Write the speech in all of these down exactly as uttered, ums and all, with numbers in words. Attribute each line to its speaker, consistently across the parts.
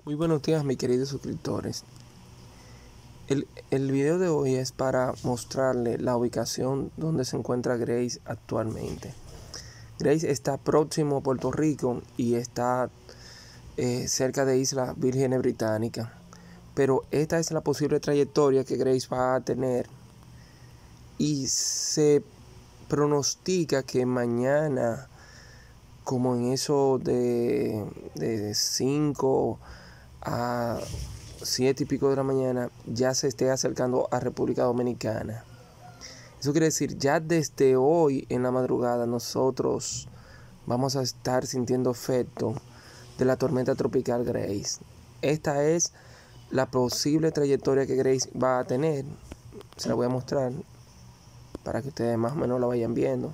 Speaker 1: Muy buenos días, mis queridos suscriptores. El, el video de hoy es para mostrarle la ubicación donde se encuentra Grace actualmente. Grace está próximo a Puerto Rico y está eh, cerca de Islas Vírgenes Británicas. Pero esta es la posible trayectoria que Grace va a tener. Y se pronostica que mañana, como en eso de, de cinco a siete y pico de la mañana, ya se esté acercando a República Dominicana. Eso quiere decir, ya desde hoy en la madrugada nosotros vamos a estar sintiendo efecto de la tormenta tropical Grace. Esta es la posible trayectoria que Grace va a tener. Se la voy a mostrar para que ustedes más o menos la vayan viendo.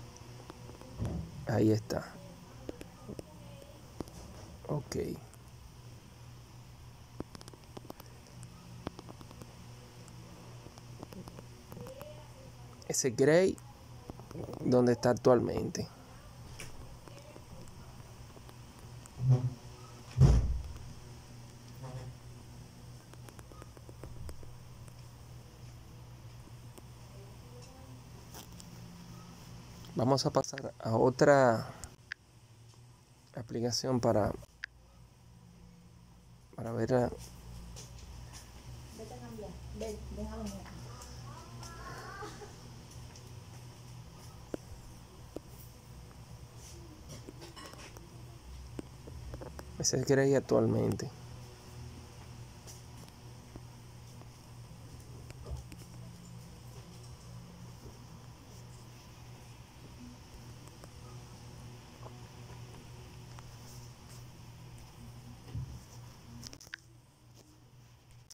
Speaker 1: Ahí está. Ok. Ese Grace donde está actualmente. Vamos a pasar a otra aplicación para, para ver a,
Speaker 2: Vete a cambiar, ven, déjalo aquí.
Speaker 1: ese es Grace actualmente.